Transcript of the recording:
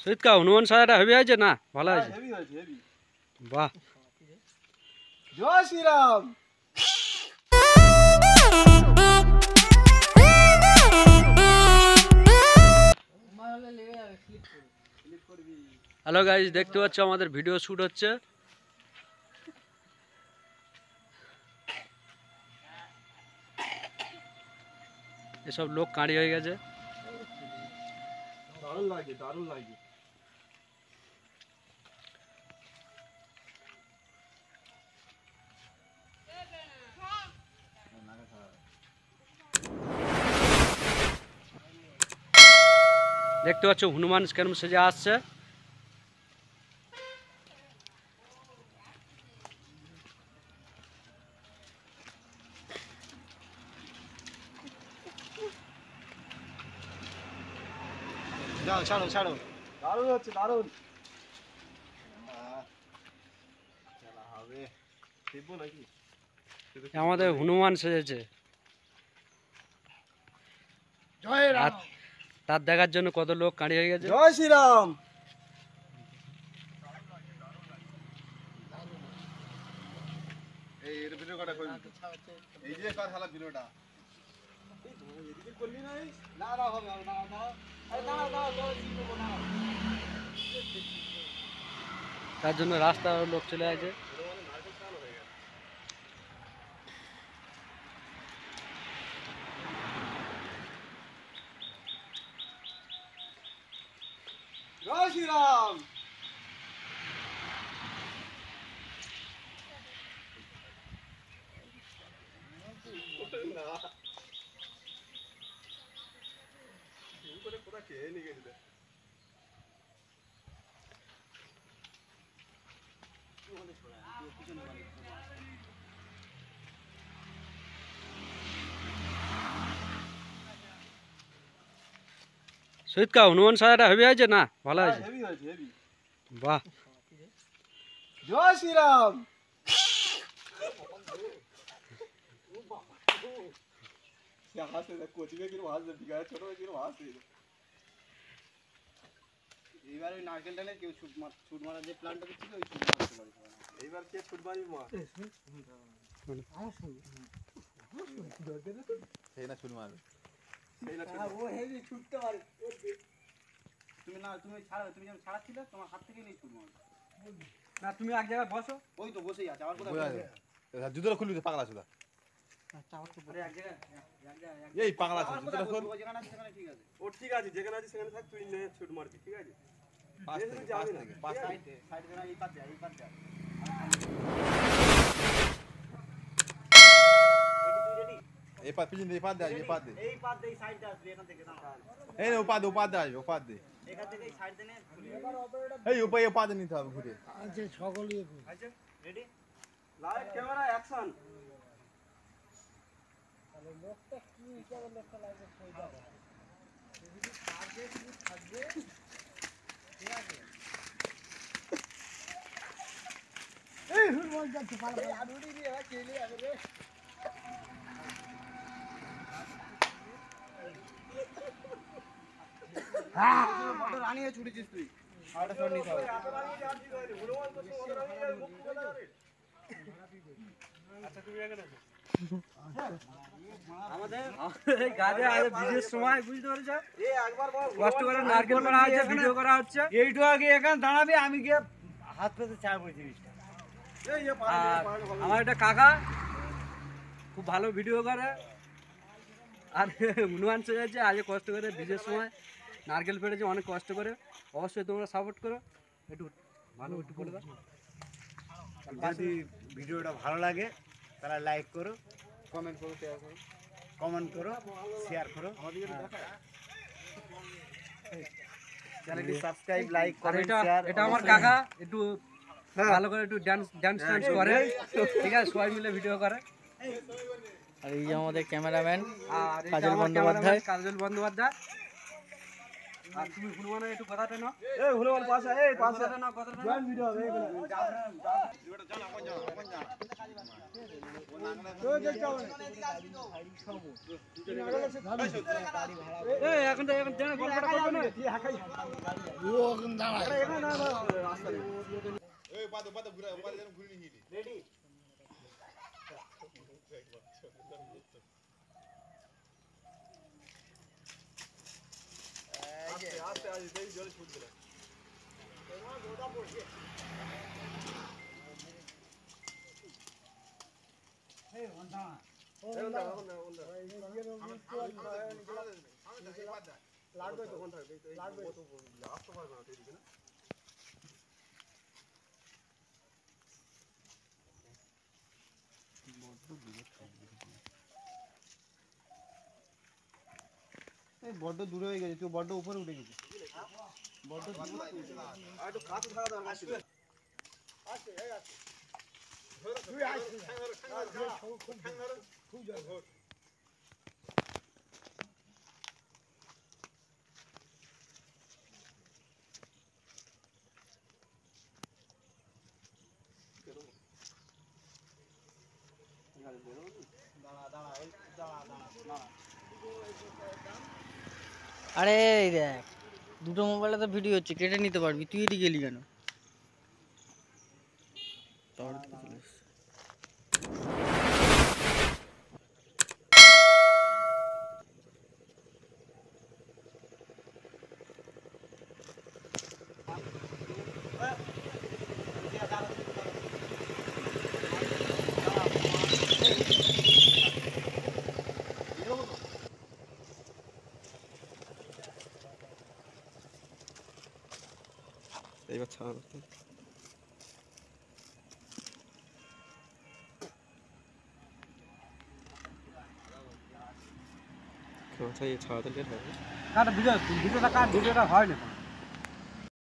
শীতকা হনুমান সাজাটা হেভি হয়েছে না? ভালো হয়েছে, হেভি হয়েছে, হেভি। বাহ, জয় শ্রীরাম। হ্যালো গাইস, দেখতে পাচ্ছ আমাদের ভিডিও শুট হচ্ছে। এসব লোক কাঁড়ি হয়ে গেছে। দারুণ লাগে, দারুণ লাগে। দেখতে পাচ্ছ হনুমান কেরম সেজে আসছে। যাও, ছাড়ো ছাড়ো। দারুণ হচ্ছে, দারুণ। খেলা হবে। দেখবো নাকি? আমাদের হনুমান সেজেছে। জয় রাম। তার দেখার জন্য কত লোক কাঁড়ি হয়ে গেছে। জয় শ্রীরাম। এই এর ভিডিও কটা কই? এই যে কার শালা ভিডিওটা। এই ধরে এদিকে করলি না? না না হবে না না। আরে না না না শিখবো না। তার জন্য রাস্তার লোক চলে আছে। জয় শ্রীরাম। শীতকা হনুমান সাজাটা হেভি হয়েছে না? ভালো হয়েছে, হেভি হয়েছে, হেভি। বাহ, জয় শ্রীরাম। এইবার ওই নারকেলটা নিয়ে কেউ ছুট মারার যে প্ল্যানটা ছিল ওই ছুট মারতে পারবে না। এইবার কে ছুট মারবি মা? সেই না ছুট মারবে। ও হেভি ছুটতে পারে। তুমি না, তুমি যখন ছাড়াচ্ছিলে তোমার হাত থেকে নিয়ে ছুট মারবে না তুমি এক জায়গায় বসো। ওই তো বসেই আছে। আমার কথা জুতোটা খুলবি তো পাগলা ছিল। এই পাগলা ছিল জুতোটা খুল। যেখানে আছে সেখানে ঠিক আছে। ও ঠিক আছে, যেখানে আছে সেখানে থাক, তুই নে ছুট মারবি, ঠিক আছে? পাঁচ থেকে সাইড দেনা এই পাত দে, এই পাত দে। রেডি? এই পাত পিছন দিয়ে পাত দে, এই পাত দে। এই পাত দে, এই সাইড দে আসবে এখান থেকে না। এই না উপাদ উপাদ আসবে উপাদ দে। এখান থেকে এই সাইড দেনে খুলি। এই উপায় উপাদ নিতে হবে ঘুরে। আচ্ছা সকলেই আছে। রেডি? Light camera action. তাহলে লোকটা কি হিসাবে লোকটা লাগবে কই যাবে? যদি থাকবে কি থাকবে? ঠিক আছে। এই হুরমন যাচ্ছে পালা পালা আড়ুড়ি দিয়ে খেলে আবে রে। হ্যাঁ মোটর আনিয়ে ছুটেছিস তুই। আড়া শট নিতে হবে। আচ্ছা তুমি এখানে আছো। আমাদের এই গাছে আজ ভিডিওর সময় বুঝতে পারছো, এই একবার বল কষ্ট করে নারকেল করা হচ্ছে, ভিডিও করা হচ্ছে। এইটু আগে এখানে দাঁড়াবে, আমি গিয়ে হাত পেতে ছাড়বো জিনিসটা। এই যে আর আমার একটা কাকা খুব ভালো ভিডিও করে, আর হনুমান সেজেছে আজ কষ্ট করে ভিডিওর সময় নারকেল পেড়েছে, অনেক কষ্ট করে। অবশ্যই তোমরা সাপোর্ট করো, একটু ভালো একটু বলে দাও। যদি ভিডিওটা ভালো লাগে তাহলে লাইক করো, কমেন্ট করো, শেয়ার করো, চ্যানেলটি সাবস্ক্রাইব, লাইক, আর কমেন্ট, এটা শেয়ার। এটা আমার কাকা একটু ভালো করে একটু ডান্স করে, ঠিক আছে, সবাই মিলে ভিডিও করে। আর এই যে আমাদের ক্যামেরাম্যান আর কাজল বন্দ্যোপাধ্যায়। কাজল বন্দ্যোপাধ্যায় আর তুমি হনুমানের একটু কথাটা নাও, এই হনুমান পাশে এই পাশে কথাটা নাও, কথাটা নাও। জয়েন ভিডিও হবে এইগুলো এই এখন তো এখন জানো গল্পটা করবে না। এই উপাদ ঘুরে উপাদ যেন ঘুরে নিয়ে রেডি আস্তে আস্তে আস্তে দেখি জলে ছুটবে না লাগবে তো কোন থাকবে লাগবে তো আসতে পারবে না এদিকে না বড্ড দূরে হয়ে গেছে, তুই বড্ড উপরে উঠে গেছিস। আর একটু কাছে থাকা দরকার ছিল আরে এই দেখ, দুটো মোবাইলে তো ভিডিও হচ্ছে, কেটে নিতে পারবি, তুই এদিকে গেলি কেন? তোর দিকে চলে এসছে। এইবার ছাড়া করতে ছাড়াতে লেট হবে কাট ভিডিওটা কাট, ভিডিওটা হয় না।